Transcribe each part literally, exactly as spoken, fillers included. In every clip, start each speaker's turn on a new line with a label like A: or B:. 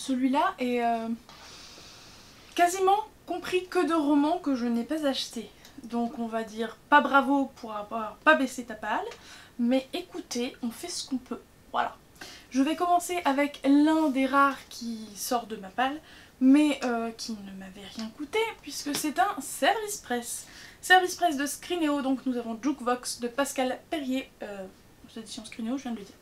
A: celui-là est euh, quasiment compris que de romans que je n'ai pas achetés. Donc on va dire pas bravo pour avoir pas baissé ta palle, mais écoutez, on fait ce qu'on peut. Voilà. Je vais commencer avec l'un des rares qui sort de ma palle, mais euh, qui ne m'avait rien coûté, puisque c'est un Service Press. Service Press de Scrineo, donc nous avons Jukebox de Pascal Perrier, euh, aux éditions Scrineo, je viens de le dire.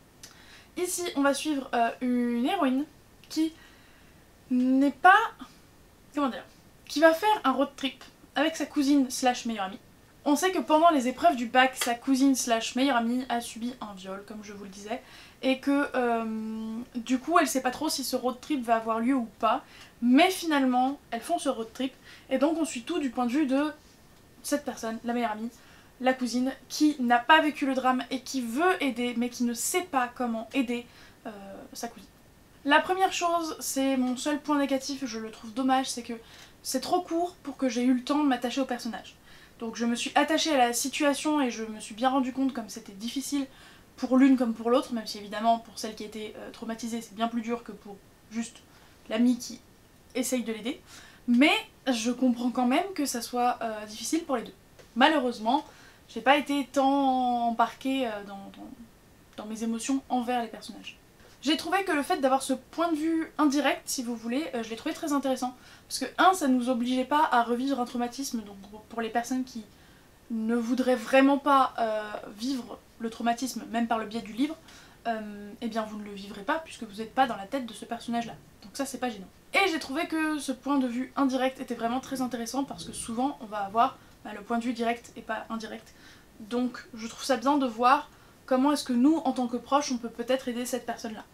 A: Ici, on va suivre euh, une héroïne qui n'est pas... comment dire, qui va faire un road trip avec sa cousine slash meilleure amie. On sait que pendant les épreuves du bac, sa cousine slash meilleure amie a subi un viol, comme je vous le disais, et que euh, du coup elle sait pas trop si ce road trip va avoir lieu ou pas, mais finalement elles font ce road trip, et donc on suit tout du point de vue de cette personne, la meilleure amie, la cousine, qui n'a pas vécu le drame et qui veut aider, mais qui ne sait pas comment aider euh, sa cousine. La première chose, c'est mon seul point négatif, je le trouve dommage, c'est que c'est trop court pour que j'ai eu le temps de m'attacher au personnage. Donc je me suis attachée à la situation et je me suis bien rendu compte comme c'était difficile pour l'une comme pour l'autre, même si évidemment pour celle qui a été euh, traumatisée c'est bien plus dur que pour juste l'amie qui essaye de l'aider. Mais je comprends quand même que ça soit euh, difficile pour les deux. Malheureusement, j'ai pas été tant embarquée euh, dans, dans, dans mes émotions envers les personnages. J'ai trouvé que le fait d'avoir ce point de vue indirect, si vous voulez, euh, je l'ai trouvé très intéressant. Parce que, un, ça ne nous obligeait pas à revivre un traumatisme, donc pour les personnes qui ne voudraient vraiment pas euh, vivre le traumatisme, même par le biais du livre, euh, eh bien vous ne le vivrez pas, puisque vous n'êtes pas dans la tête de ce personnage-là. Donc ça, c'est pas gênant. Et j'ai trouvé que ce point de vue indirect était vraiment très intéressant, parce que souvent, on va avoir bah, le point de vue direct et pas indirect. Donc je trouve ça bien de voir comment est-ce que nous, en tant que proches, on peut peut-être aider cette personne-là.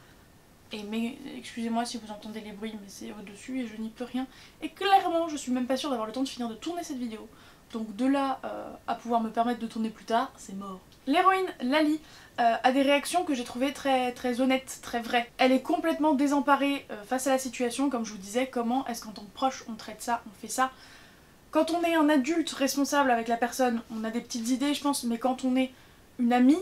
A: Et mais, excusez-moi si vous entendez les bruits, mais c'est au-dessus et je n'y peux rien. Et clairement, je suis même pas sûre d'avoir le temps de finir de tourner cette vidéo. Donc de là euh, à pouvoir me permettre de tourner plus tard, c'est mort. L'héroïne, Lali, euh, a des réactions que j'ai trouvées très, très honnêtes, très vraies. Elle est complètement désemparée euh, face à la situation, comme je vous disais, comment est-ce qu'en tant que proche on traite ça, on fait ça. Quand on est un adulte responsable avec la personne, on a des petites idées je pense, mais quand on est une amie,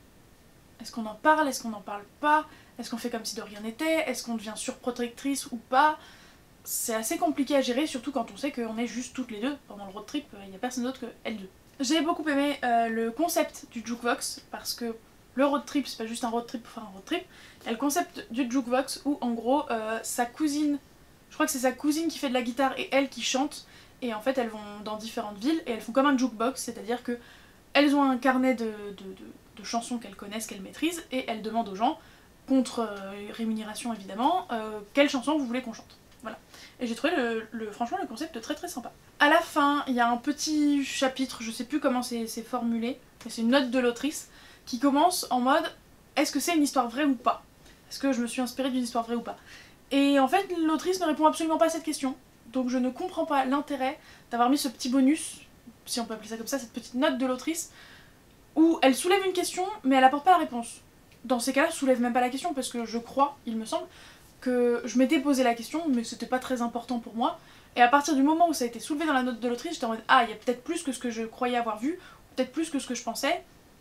A: est-ce qu'on en parle, est-ce qu'on n'en parle pas? Est-ce qu'on fait comme si de rien n'était? Est-ce qu'on devient surprotectrice ou pas? C'est assez compliqué à gérer, surtout quand on sait qu'on est juste toutes les deux. Pendant le road trip, il n'y a personne d'autre que elles deux. J'ai beaucoup aimé euh, le concept du jukebox, parce que le road trip, c'est pas juste un road trip pour faire un road trip. Il y a le concept du jukebox où, en gros, euh, sa cousine, je crois que c'est sa cousine qui fait de la guitare et elle qui chante, et en fait elles vont dans différentes villes et elles font comme un jukebox, c'est-à-dire que elles ont un carnet de, de, de, de chansons qu'elles connaissent, qu'elles maîtrisent, et elles demandent aux gens, contre euh, rémunération évidemment, euh, quelle chanson vous voulez qu'on chante. Voilà. Et j'ai trouvé le, le, franchement le concept très très sympa. À la fin, il y a un petit chapitre, je sais plus comment c'est formulé, mais c'est une note de l'autrice, qui commence en mode est-ce que c'est une histoire vraie ou pas? Est-ce que je me suis inspirée d'une histoire vraie ou pas? Et en fait, l'autrice ne répond absolument pas à cette question. Donc je ne comprends pas l'intérêt d'avoir mis ce petit bonus, si on peut appeler ça comme ça, cette petite note de l'autrice, où elle soulève une question, mais elle apporte pas la réponse. Dans ces cas-là, je soulève même pas la question, parce que je crois, il me semble, que je m'étais posé la question, mais c'était pas très important pour moi. Et à partir du moment où ça a été soulevé dans la note de l'autrice, j'étais en mode ah, il y a peut-être plus que ce que je croyais avoir vu, peut-être plus que ce que je pensais,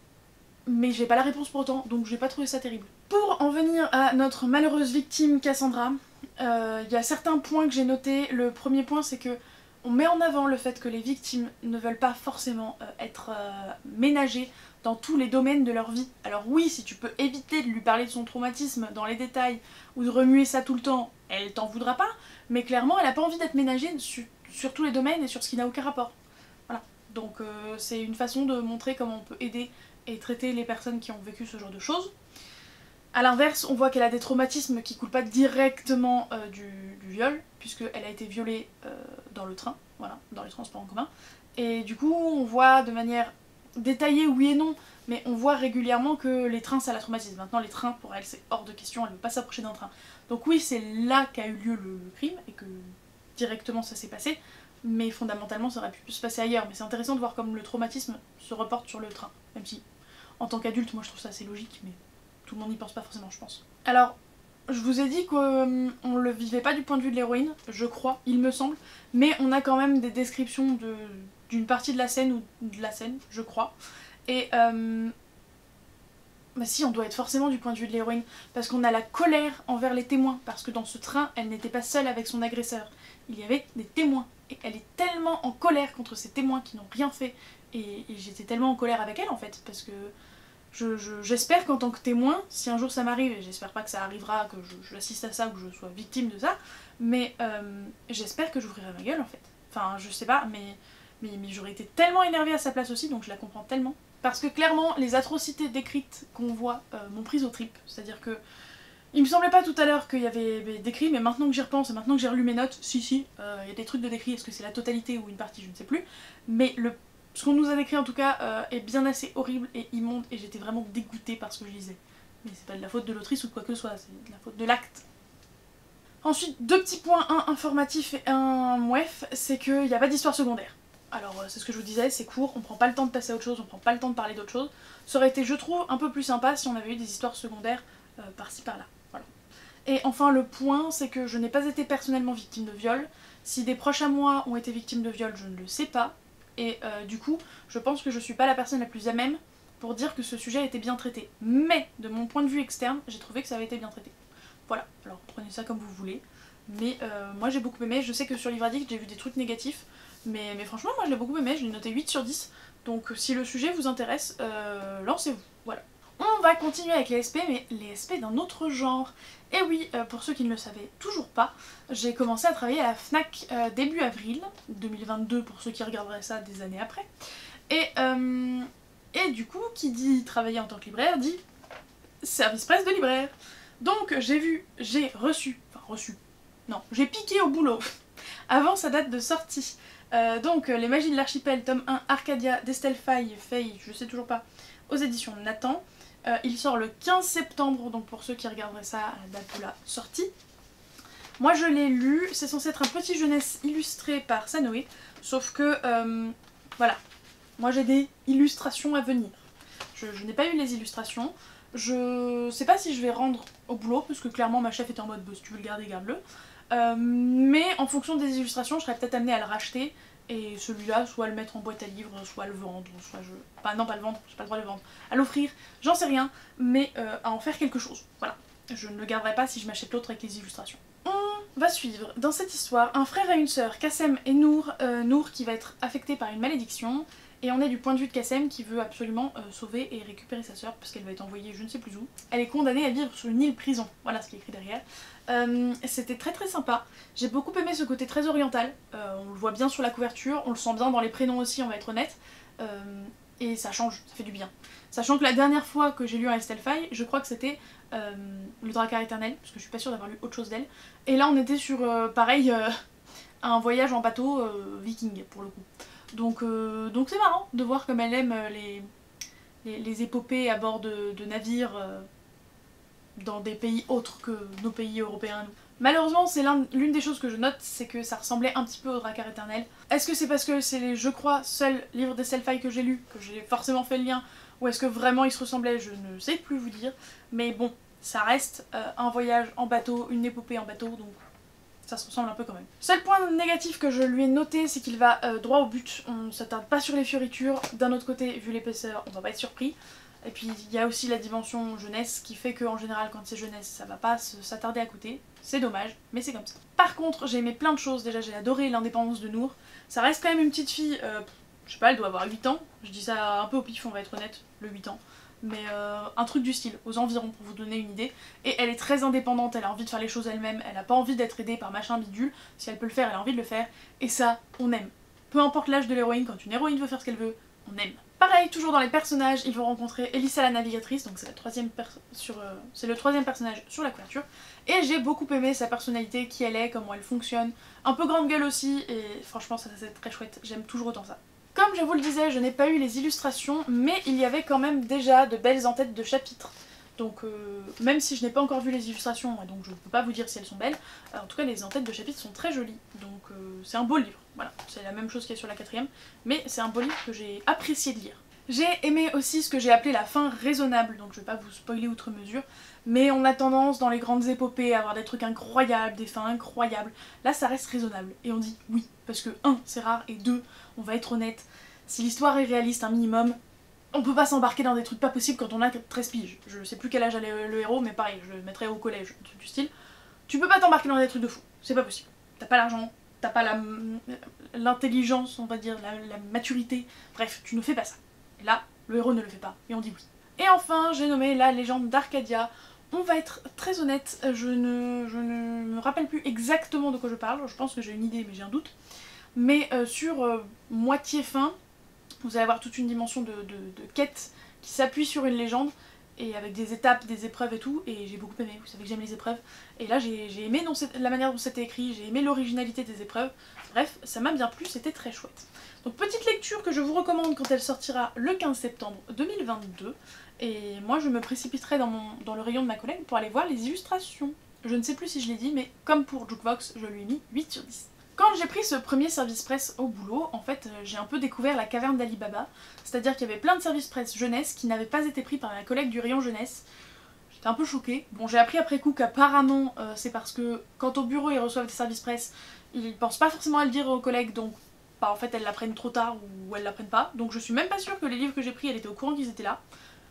A: mais j'ai pas la réponse pour autant, donc j'ai pas trouvé ça terrible. Pour en venir à notre malheureuse victime Cassandra, il euh, y a certains points que j'ai notés. Le premier point, c'est que on met en avant le fait que les victimes ne veulent pas forcément euh, être euh, ménagées dans tous les domaines de leur vie. Alors oui, si tu peux éviter de lui parler de son traumatisme dans les détails ou de remuer ça tout le temps, elle t'en voudra pas, mais clairement elle a pas envie d'être ménagée sur, sur tous les domaines et sur ce qui n'a aucun rapport. Voilà, donc euh, c'est une façon de montrer comment on peut aider et traiter les personnes qui ont vécu ce genre de choses. A l'inverse, on voit qu'elle a des traumatismes qui coulent pas directement euh, du, du viol, puisqu'elle a été violée euh, dans le train, voilà, dans les transports en commun. Et du coup, on voit de manière détaillée, oui et non, mais on voit régulièrement que les trains, ça la traumatise. Maintenant, les trains, pour elle, c'est hors de question, elle ne veut pas s'approcher d'un train. Donc oui, c'est là qu'a eu lieu le, le crime, et que directement ça s'est passé, mais fondamentalement, ça aurait pu se passer ailleurs. Mais c'est intéressant de voir comme le traumatisme se reporte sur le train, même si, en tant qu'adulte, moi je trouve ça assez logique, mais tout le monde n'y pense pas forcément, je pense. Alors, je vous ai dit qu'on euh, le vivait pas du point de vue de l'héroïne, je crois, il me semble, mais on a quand même des descriptions de d'une partie de la scène ou de la scène, je crois. Et euh, Bah si, on doit être forcément du point de vue de l'héroïne, parce qu'on a la colère envers les témoins, parce que dans ce train, elle n'était pas seule avec son agresseur. Il y avait des témoins, et elle est tellement en colère contre ces témoins qui n'ont rien fait, et, et j'étais tellement en colère avec elle en fait, parce que je, je, j'espère qu'en tant que témoin, si un jour ça m'arrive, et j'espère pas que ça arrivera, que je, j'assiste à ça, ou que je sois victime de ça, mais euh, j'espère que j'ouvrirai ma gueule en fait. Enfin, je sais pas, mais, mais, mais j'aurais été tellement énervée à sa place aussi, donc je la comprends tellement. Parce que clairement, les atrocités décrites qu'on voit euh, m'ont prise aux tripes. C'est-à-dire que il me semblait pas tout à l'heure qu'il y avait décrit, mais maintenant que j'y repense et maintenant que j'ai relu mes notes, si si, euh, il y a des trucs de décrit, est-ce que c'est la totalité ou une partie, je ne sais plus. Mais le, ce qu'on nous a décrit en tout cas euh, est bien assez horrible et immonde, et j'étais vraiment dégoûtée par ce que je lisais. Mais c'est pas de la faute de l'autrice ou de quoi que ce soit, c'est de la faute de l'acte. Ensuite, deux petits points, un informatif et un mouef, c'est qu'il n'y a pas d'histoire secondaire. Alors c'est ce que je vous disais, c'est court, on prend pas le temps de passer à autre chose, on prend pas le temps de parler d'autre chose. Ça aurait été, je trouve, un peu plus sympa si on avait eu des histoires secondaires euh, par-ci par-là. Voilà. Et enfin le point, c'est que je n'ai pas été personnellement victime de viol. Si des proches à moi ont été victimes de viol, je ne le sais pas. Et euh, du coup, je pense que je suis pas la personne la plus à même pour dire que ce sujet a été bien traité. Mais de mon point de vue externe, j'ai trouvé que ça avait été bien traité. Voilà, alors prenez ça comme vous voulez. Mais euh, moi j'ai beaucoup aimé, je sais que sur Livre Addict j'ai vu des trucs négatifs. Mais, mais franchement, moi je l'ai beaucoup aimé, je l'ai noté huit sur dix. Donc si le sujet vous intéresse, euh, lancez-vous. Voilà. On va continuer avec les S P, mais les S P d'un autre genre. Et oui, euh, pour ceux qui ne le savaient toujours pas, j'ai commencé à travailler à la FNAC euh, début avril deux mille vingt-deux, pour ceux qui regarderaient ça des années après. Et, euh, et du coup, qui dit travailler en tant que libraire, dit service presse de libraire. Donc j'ai vu, j'ai reçu, enfin reçu, non, j'ai piqué au boulot avant sa date de sortie. Euh, donc Les Magies de l'Archipel, tome un, Arcadia, d'Estelle Faye, Faye, je sais toujours pas, aux éditions Nathan. Euh, il sort le quinze septembre, donc pour ceux qui regarderaient ça à la date de la sortie. Moi je l'ai lu, c'est censé être un petit jeunesse illustré par Sanoé, sauf que, euh, voilà, moi j'ai des illustrations à venir. Je, je n'ai pas eu les illustrations, je sais pas si je vais rendre au boulot, parce que clairement ma chef était en mode, bah, si tu veux le garder, garde-le. Euh, mais en fonction des illustrations, je serais peut-être amenée à le racheter, et celui-là, soit le mettre en boîte à livres, soit le vendre, soit je... Enfin non, pas le vendre, j'ai pas le droit de le vendre. À l'offrir, j'en sais rien, mais euh, à en faire quelque chose, voilà. Je ne le garderai pas si je m'achète l'autre avec les illustrations. On va suivre, dans cette histoire, un frère et une sœur, Kassem et Nour, euh, Nour qui va être affecté par une malédiction, et on est du point de vue de Kassem qui veut absolument euh, sauver et récupérer sa sœur, parce qu'elle va être envoyée je ne sais plus où. Elle est condamnée à vivre sur une île prison, voilà ce qui est écrit derrière. Euh, C'était très très sympa, j'ai beaucoup aimé ce côté très oriental, euh, on le voit bien sur la couverture, on le sent bien dans les prénoms aussi, on va être honnête, euh, et ça change, ça fait du bien. Sachant que la dernière fois que j'ai lu un Estelle Faye, je crois que c'était euh, Le Drakkar éternel, parce que je suis pas sûre d'avoir lu autre chose d'elle, et là on était sur, euh, pareil, euh, un voyage en bateau euh, viking pour le coup. Donc euh, donc c'est marrant de voir comme elle aime les, les, les épopées à bord de, de navires euh, dans des pays autres que nos pays européens. Malheureusement, c'est l'une des choses que je note, c'est que ça ressemblait un petit peu au Drakkar éternel. Est-ce que c'est parce que c'est les, je crois, seuls livres d'Estelle Faye que j'ai lus, que j'ai forcément fait le lien, ou est-ce que vraiment ils se ressemblaient, je ne sais plus vous dire. Mais bon, ça reste euh, un voyage en bateau, une épopée en bateau, donc ça se ressemble un peu quand même. Seul point négatif que je lui ai noté, c'est qu'il va euh, droit au but, on s'attarde pas sur les fioritures. D'un autre côté, vu l'épaisseur, on va pas être surpris. Et puis il y a aussi la dimension jeunesse qui fait qu'en général quand c'est jeunesse ça va pas s'attarder à côté. C'est dommage, mais c'est comme ça. Par contre j'ai aimé plein de choses, déjà j'ai adoré l'indépendance de Nour. Ça reste quand même une petite fille, euh, je sais pas, elle doit avoir huit ans. Je dis ça un peu au pif, on va être honnête, le huit ans. Mais euh, un truc du style, aux environs pour vous donner une idée. Et elle est très indépendante, elle a envie de faire les choses elle-même, elle a pas envie d'être aidée par machin bidule. Si elle peut le faire, elle a envie de le faire. Et ça, on aime. Peu importe l'âge de l'héroïne, quand une héroïne veut faire ce qu'elle veut, on aime. Pareil, toujours dans les personnages, ils vont rencontrer Elissa la navigatrice, donc c'est la troisième sur, euh, c'est le troisième personnage sur la couverture. Et j'ai beaucoup aimé sa personnalité, qui elle est, comment elle fonctionne. Un peu grande gueule aussi, et franchement ça c'est très chouette, j'aime toujours autant ça. Comme je vous le disais, je n'ai pas eu les illustrations, mais il y avait quand même déjà de belles en-têtes de chapitres. Donc euh, même si je n'ai pas encore vu les illustrations, et donc je ne peux pas vous dire si elles sont belles, euh, en tout cas les en-têtes de chapitres sont très jolies, donc euh, c'est un beau livre, voilà, c'est la même chose qu'il y a sur la quatrième, mais c'est un beau livre que j'ai apprécié de lire. J'ai aimé aussi ce que j'ai appelé la fin raisonnable, donc je vais pas vous spoiler outre mesure, mais on a tendance dans les grandes épopées à avoir des trucs incroyables, des fins incroyables, là ça reste raisonnable, et on dit oui, parce que un, c'est rare, et deux, on va être honnête, si l'histoire est réaliste un minimum, On peut pas s'embarquer dans des trucs pas possibles quand on a treize piges. Je sais plus quel âge a le, le héros, mais pareil, je le mettrais au collège, un truc du style. Tu peux pas t'embarquer dans des trucs de fou, c'est pas possible. T'as pas l'argent, t'as pas la l'intelligence, on va dire, la, la maturité, bref, tu ne fais pas ça. Et là, le héros ne le fait pas, et on dit oui. Et enfin, j'ai nommé la légende d'Arcadia. On va être très honnête, je ne, je ne me rappelle plus exactement de quoi je parle, je pense que j'ai une idée mais j'ai un doute. Mais euh, sur euh, moitié fin, vous allez avoir toute une dimension de, de, de quête qui s'appuie sur une légende, et avec des étapes, des épreuves et tout, et j'ai beaucoup aimé, vous savez que j'aime les épreuves. Et là j'ai aimé non, la manière dont c'était écrit, j'ai aimé l'originalité des épreuves, bref, ça m'a bien plu, c'était très chouette. Donc petite lecture que je vous recommande quand elle sortira le quinze septembre deux mille vingt-deux, et moi je me précipiterai dans, mon, dans le rayon de ma collègue pour aller voir les illustrations. Je ne sais plus si je l'ai dit, mais comme pour Jukebox, je lui ai mis huit sur dix. Quand j'ai pris ce premier service presse au boulot, en fait, j'ai un peu découvert la caverne d'Ali Baba, c'est-à-dire qu'il y avait plein de services presse jeunesse qui n'avaient pas été pris par la collègue du rayon jeunesse. J'étais un peu choquée. Bon, j'ai appris après coup qu'apparemment, euh, c'est parce que quand au bureau ils reçoivent des services presse, ils pensent pas forcément à le dire aux collègues, donc bah, en fait elles l'apprennent trop tard ou elles l'apprennent pas. Donc je suis même pas sûre que les livres que j'ai pris, elle était au courant qu'ils étaient là.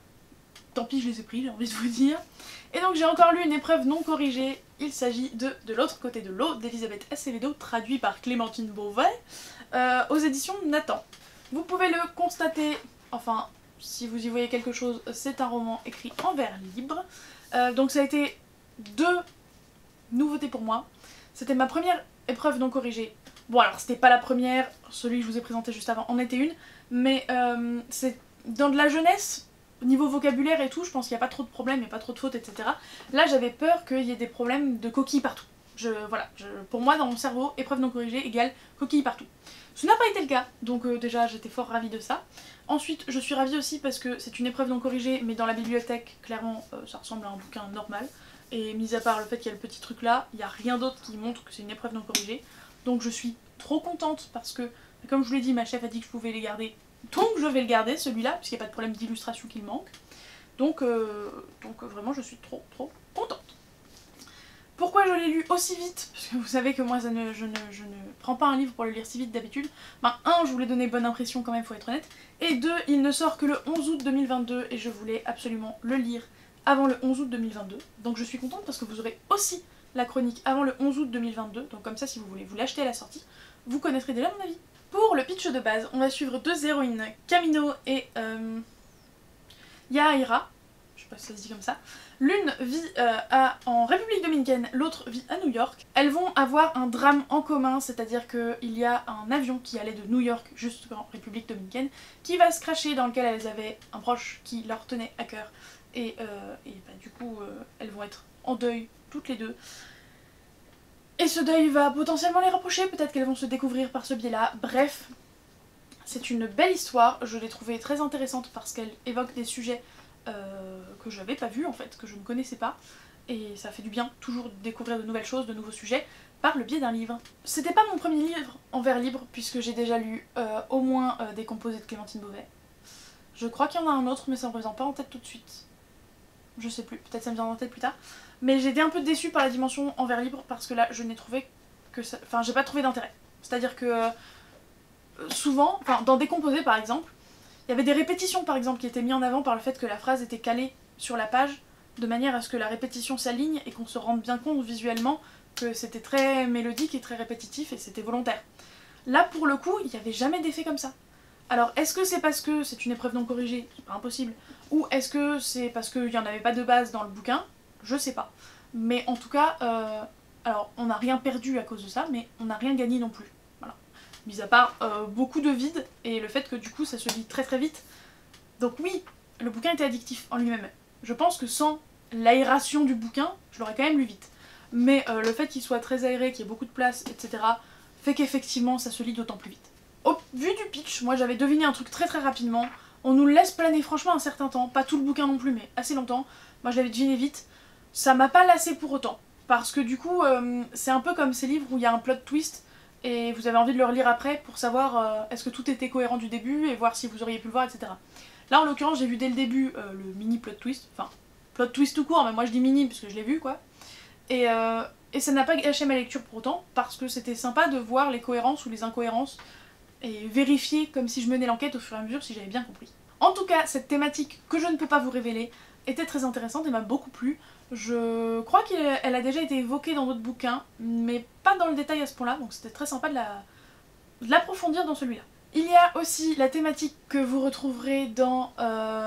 A: Tant pis, je les ai pris, j'ai envie de vous dire. Et donc j'ai encore lu une épreuve non corrigée. Il s'agit de De l'autre côté de l'eau d'Elisabeth Acevedo, traduit par Clémentine Beauvais, euh, aux éditions Nathan. Vous pouvez le constater, enfin, si vous y voyez quelque chose, c'est un roman écrit en vers libre. Euh, donc ça a été deux nouveautés pour moi. C'était ma première épreuve non corrigée. Bon alors c'était pas la première, celui que je vous ai présenté juste avant en était une, mais euh, c'est dans de la jeunesse. Niveau vocabulaire et tout, je pense qu'il n'y a pas trop de problèmes, il n'y a pas trop de fautes, et cetera. Là, j'avais peur qu'il y ait des problèmes de coquilles partout. Je, voilà, je, pour moi, dans mon cerveau, épreuve non corrigée égale coquilles partout. Ce n'a pas été le cas, donc euh, déjà, j'étais fort ravie de ça. Ensuite, je suis ravie aussi parce que c'est une épreuve non corrigée, mais dans la bibliothèque, clairement, euh, ça ressemble à un bouquin normal. Et mis à part le fait qu'il y a le petit truc là, il n'y a rien d'autre qui montre que c'est une épreuve non corrigée. Donc je suis trop contente parce que, comme je vous l'ai dit, ma chef a dit que je pouvais les garder. Donc je vais le garder celui-là, puisqu'il n'y a pas de problème d'illustration qu'il manque. Donc, euh, donc vraiment je suis trop trop contente. Pourquoi je l'ai lu aussi vite? Parce que vous savez que moi ça ne, je, ne, je ne prends pas un livre pour le lire si vite d'habitude. Ben un, je voulais donner bonne impression quand même, faut être honnête. Et deux, il ne sort que le onze août deux mille vingt-deux et je voulais absolument le lire avant le onze août deux mille vingt-deux. Donc je suis contente parce que vous aurez aussi la chronique avant le onze août deux mille vingt-deux. Donc comme ça, si vous voulez vous l'acheter à la sortie, vous connaîtrez déjà mon avis. Pour le pitch de base, on va suivre deux héroïnes, Camino et euh, Yahaira, je sais pas si ça se dit comme ça. L'une vit euh, à, en République Dominicaine, l'autre vit à New York. Elles vont avoir un drame en commun, c'est-à-dire qu'il y a un avion qui allait de New York jusqu'en République Dominicaine qui va se crasher, dans lequel elles avaient un proche qui leur tenait à cœur. Et, euh, et bah, du coup, euh, elles vont être en deuil toutes les deux. Et ce deuil va potentiellement les rapprocher, peut-être qu'elles vont se découvrir par ce biais-là. Bref, c'est une belle histoire, je l'ai trouvée très intéressante parce qu'elle évoque des sujets euh, que je n'avais pas vus en fait, que je ne connaissais pas. Et ça fait du bien, toujours de découvrir de nouvelles choses, de nouveaux sujets, par le biais d'un livre. C'était pas mon premier livre en vers libre, puisque j'ai déjà lu euh, au moins euh, des composés de Clémentine Beauvais. Je crois qu'il y en a un autre, mais ça me revient pas en tête tout de suite. Je sais plus, peut-être ça me viendra en tête plus tard. Mais j'ai été un peu déçue par la dimension en vers libre parce que là je n'ai trouvé que ça... Enfin j'ai pas trouvé d'intérêt. C'est-à-dire que euh, souvent, enfin dans Décomposé par exemple, il y avait des répétitions par exemple qui étaient mises en avant par le fait que la phrase était calée sur la page de manière à ce que la répétition s'aligne et qu'on se rende bien compte visuellement que c'était très mélodique et très répétitif et c'était volontaire. Là pour le coup, il n'y avait jamais d'effet comme ça. Alors est-ce que c'est parce que c'est une épreuve non corrigée, c'est pas impossible, ou est-ce que c'est parce qu'il n'y en avait pas de base dans le bouquin? Je sais pas. Mais en tout cas, euh, alors on n'a rien perdu à cause de ça, mais on n'a rien gagné non plus. Voilà. Mis à part euh, beaucoup de vide et le fait que du coup ça se lit très très vite. Donc oui, le bouquin était addictif en lui-même. Je pense que sans l'aération du bouquin, je l'aurais quand même lu vite. Mais euh, le fait qu'il soit très aéré, qu'il y ait beaucoup de place, et cetera, fait qu'effectivement ça se lit d'autant plus vite. Au vu du pitch, moi j'avais deviné un truc très très rapidement. On nous laisse planer franchement un certain temps, pas tout le bouquin non plus, mais assez longtemps. Moi je l'avais deviné vite. Ça m'a pas lassé pour autant, parce que du coup, euh, c'est un peu comme ces livres où il y a un plot twist, et vous avez envie de le relire après pour savoir euh, est-ce que tout était cohérent du début, et voir si vous auriez pu le voir, et cetera. Là en l'occurrence, j'ai vu dès le début euh, le mini plot twist, enfin, plot twist tout court, mais moi je dis mini parce que je l'ai vu quoi. Et, euh, et ça n'a pas gâché ma lecture pour autant, parce que c'était sympa de voir les cohérences ou les incohérences, et vérifier comme si je menais l'enquête au fur et à mesure si j'avais bien compris. En tout cas, cette thématique que je ne peux pas vous révéler était très intéressante et m'a beaucoup plu. Je crois qu'elle a déjà été évoquée dans d'autres bouquins, mais pas dans le détail à ce point-là, donc c'était très sympa de la de l'approfondir dans celui-là. Il y a aussi la thématique que vous retrouverez dans... Euh,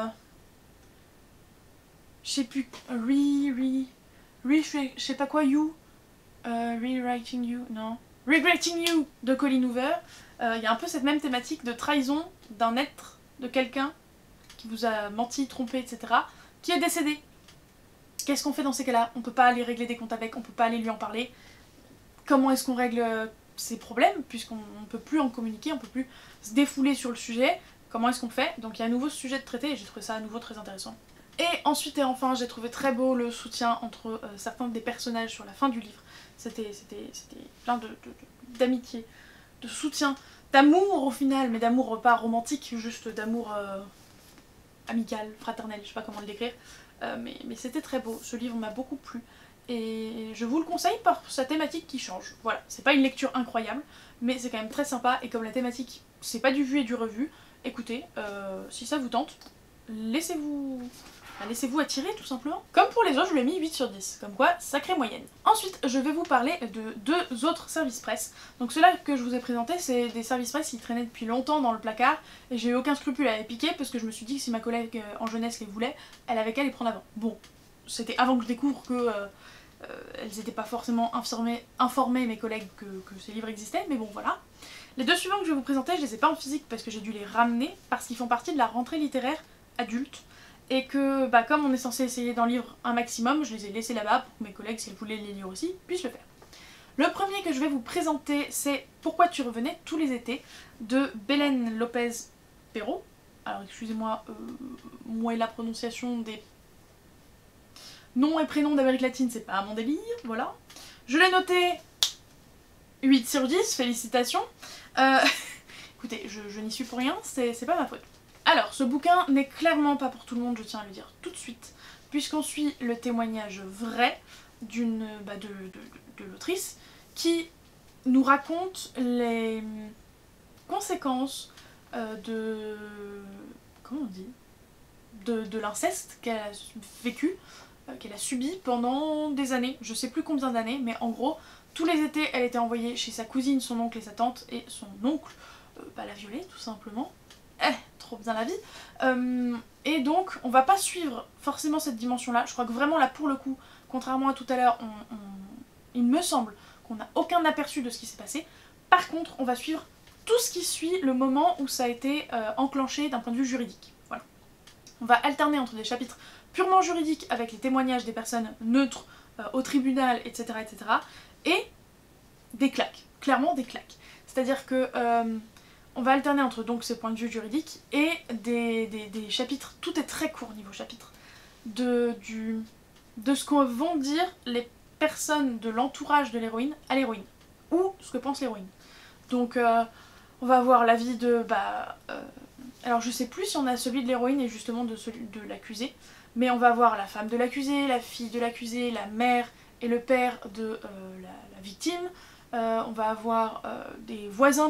A: je sais plus... Re... Re... Re... Je sais pas quoi, You... Euh, Rewriting You... Non... Regretting You de Colleen Hoover. Il euh, y a un peu cette même thématique de trahison d'un être, de quelqu'un qui vous a menti, trompé, et cetera, qui est décédé. Qu'est-ce qu'on fait dans ces cas-là? On peut pas aller régler des comptes avec, on peut pas aller lui en parler. Comment est-ce qu'on règle ces problèmes, puisqu'on ne peut plus en communiquer, on peut plus se défouler sur le sujet? Comment est-ce qu'on fait? Donc il y a un nouveau sujet de traité et j'ai trouvé ça à nouveau très intéressant. Et ensuite et enfin, j'ai trouvé très beau le soutien entre euh, certains des personnages sur la fin du livre. C'était plein de, de, d'amitié, de soutien, d'amour au final, mais d'amour pas romantique, juste d'amour euh, amical, fraternel, je sais pas comment le décrire. Euh, mais mais c'était très beau, ce livre m'a beaucoup plu. Et je vous le conseille par sa thématique qui change. Voilà, c'est pas une lecture incroyable, mais c'est quand même très sympa. Et comme la thématique, c'est pas du vu et du revu, écoutez, euh, si ça vous tente, laissez-vous... Laissez-vous attirer tout simplement. Comme pour les autres, je lui ai mis huit sur dix, comme quoi, sacrée moyenne. Ensuite, je vais vous parler de deux autres services presse. Donc ceux-là que je vous ai présentés, c'est des services presse qui traînaient depuis longtemps dans le placard, et j'ai eu aucun scrupule à les piquer, parce que je me suis dit que si ma collègue en jeunesse les voulait, elle avait qu'à les prendre avant. Bon, c'était avant que je découvre que... Euh, Euh, elles n'étaient pas forcément informées, informées mes collègues que, que ces livres existaient, mais bon voilà. Les deux suivants que je vais vous présenter, je les ai pas en physique parce que j'ai dû les ramener, parce qu'ils font partie de la rentrée littéraire adulte, et que bah, comme on est censé essayer d'en lire un maximum, je les ai laissés là-bas pour que mes collègues, si elles voulaient les lire aussi, puissent le faire. Le premier que je vais vous présenter, c'est Pourquoi tu revenais tous les étés, de Belén Lopez Pero. Alors excusez-moi, euh, moi et la prononciation des nom et prénom d'Amérique latine, c'est pas mon délire, voilà. Je l'ai noté huit sur dix, félicitations. Euh, écoutez, je, je n'y suis pour rien, c'est pas ma faute. Alors, ce bouquin n'est clairement pas pour tout le monde, je tiens à le dire tout de suite, puisqu'on suit le témoignage vrai d'une bah, de, de, de l'autrice qui nous raconte les conséquences euh, de... comment on dit de, de l'inceste qu'elle a vécu, qu'elle a subi pendant des années, je sais plus combien d'années, mais en gros, tous les étés, elle était envoyée chez sa cousine, son oncle et sa tante, et son oncle, euh, bah, la violée tout simplement. Eh, trop bien la vie. Euh, et donc, on va pas suivre forcément cette dimension-là, je crois que vraiment là, pour le coup, contrairement à tout à l'heure, on, on... il me semble qu'on n'a aucun aperçu de ce qui s'est passé. Par contre, on va suivre tout ce qui suit le moment où ça a été euh, enclenché d'un point de vue juridique. Voilà. On va alterner entre des chapitres purement juridique avec les témoignages des personnes neutres euh, au tribunal, et cetera, et cetera. Et des claques, clairement des claques. C'est-à-dire que euh, on va alterner entre donc ces points de vue juridiques et des, des, des chapitres, tout est très court niveau chapitre, de, du, de ce qu'on vont dire les personnes de l'entourage de l'héroïne à l'héroïne, ou ce que pense l'héroïne. Donc euh, on va avoir l'avis de... Bah, euh, alors je sais plus si on a celui de l'héroïne et justement de celui de l'accusé, mais on va voir la femme de l'accusé, la fille de l'accusé, la mère et le père de euh, la, la victime. Euh, on va avoir euh, des voisins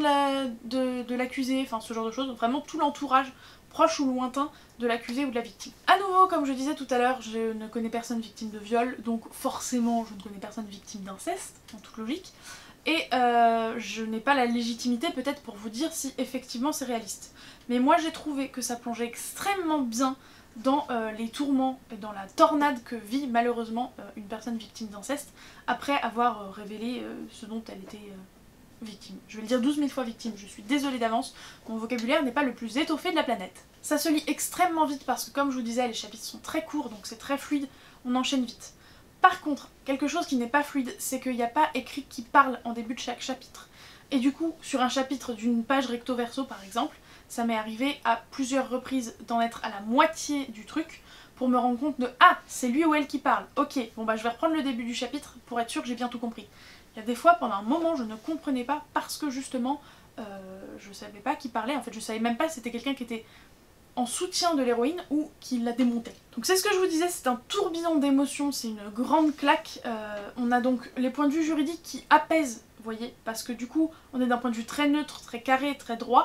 A: de l'accusé, enfin ce genre de choses. Vraiment tout l'entourage, proche ou lointain, de l'accusé ou de la victime. A nouveau, comme je disais tout à l'heure, je ne connais personne victime de viol, donc forcément je ne connais personne victime d'inceste, en toute logique. Et euh, je n'ai pas la légitimité peut-être pour vous dire si effectivement c'est réaliste. Mais moi j'ai trouvé que ça plongeait extrêmement bien dans euh, les tourments et dans la tornade que vit malheureusement euh, une personne victime d'inceste après avoir euh, révélé euh, ce dont elle était euh, victime. Je vais le dire douze mille fois victime, je suis désolée d'avance, mon vocabulaire n'est pas le plus étoffé de la planète. Ça se lit extrêmement vite parce que comme je vous disais, les chapitres sont très courts donc c'est très fluide, on enchaîne vite. Par contre, quelque chose qui n'est pas fluide, c'est qu'il n'y a pas écrit qui parle en début de chaque chapitre. Et du coup, sur un chapitre d'une page recto verso par exemple, ça m'est arrivé à plusieurs reprises d'en être à la moitié du truc pour me rendre compte de « Ah, c'est lui ou elle qui parle, ok, bon bah je vais reprendre le début du chapitre pour être sûr que j'ai bien tout compris ». Il y a des fois, pendant un moment, je ne comprenais pas parce que justement, euh, je savais pas qui parlait, en fait je savais même pas si c'était quelqu'un qui était en soutien de l'héroïne ou qui la démontait. Donc c'est ce que je vous disais, c'est un tourbillon d'émotions, c'est une grande claque. Euh, on a donc les points de vue juridiques qui apaisent, vous voyez, parce que du coup on est d'un point de vue très neutre, très carré, très droit,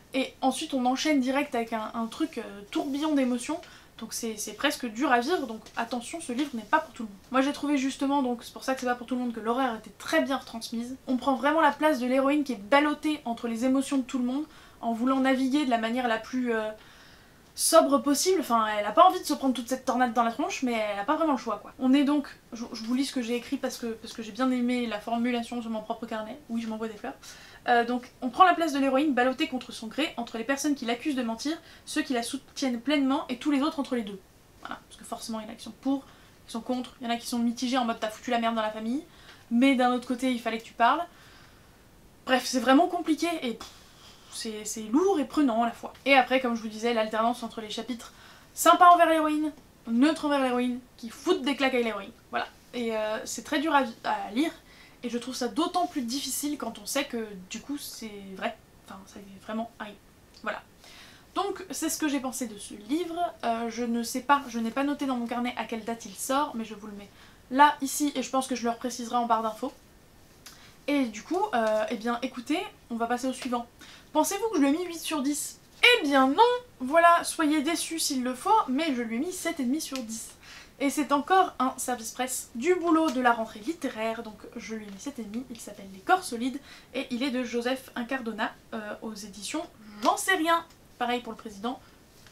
A: et ensuite on enchaîne direct avec un, un truc euh, tourbillon d'émotions, donc c'est presque dur à vivre, donc attention, ce livre n'est pas pour tout le monde. Moi j'ai trouvé justement, donc c'est pour ça que c'est pas pour tout le monde, que l'horreur était très bien retransmise. On prend vraiment la place de l'héroïne qui est ballottée entre les émotions de tout le monde, en voulant naviguer de la manière la plus euh, sobre possible, enfin elle a pas envie de se prendre toute cette tornade dans la tronche, mais elle a pas vraiment le choix quoi. On est donc, je, je vous lis ce que j'ai écrit parce que, parce que j'ai bien aimé la formulation sur mon propre carnet, oui je m'envoie des fleurs. Euh, donc on prend la place de l'héroïne ballottée contre son gré entre les personnes qui l'accusent de mentir, ceux qui la soutiennent pleinement et tous les autres entre les deux. Voilà, parce que forcément il y en a qui sont pour, qui sont contre, il y en a qui sont mitigés en mode t'as foutu la merde dans la famille, mais d'un autre côté il fallait que tu parles. Bref, c'est vraiment compliqué et c'est lourd et prenant à la fois. Et après, comme je vous disais, l'alternance entre les chapitres sympa envers l'héroïne, neutre envers l'héroïne, qui foutent des claques à l'héroïne. Voilà. Et euh, c'est très dur à, à lire. Et je trouve ça d'autant plus difficile quand on sait que du coup c'est vrai, enfin ça est vraiment arrivé. Voilà. Donc c'est ce que j'ai pensé de ce livre, euh, je ne sais pas, je n'ai pas noté dans mon carnet à quelle date il sort, mais je vous le mets là, ici, et je pense que je le repréciserai en barre d'infos. Et du coup, euh, eh bien écoutez, on va passer au suivant. Pensez-vous que je lui ai mis huit sur dix? Eh bien non. Voilà, soyez déçus s'il le faut, mais je lui ai mis sept virgule cinq sur dix. Et c'est encore un service presse du boulot de la rentrée littéraire, donc je lui ai mis sept virgule cinq, il s'appelle Les Corps Solides, et il est de Joseph Incardona, euh, aux éditions J'en sais rien. Pareil pour le président.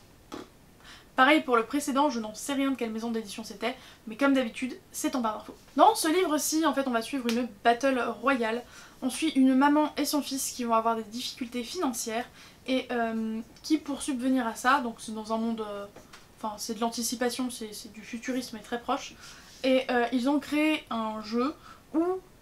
A: Pareil pour le précédent, je n'en sais rien de quelle maison d'édition c'était, mais comme d'habitude, c'est en barre d'infos. Dans ce livre-ci, en fait, on va suivre une battle royale. On suit une maman et son fils qui vont avoir des difficultés financières, et euh, qui, pour subvenir à ça, donc c'est dans un monde... Euh, Enfin, c'est de l'anticipation, c'est du futurisme et très proche. Et euh, ils ont créé un jeu où,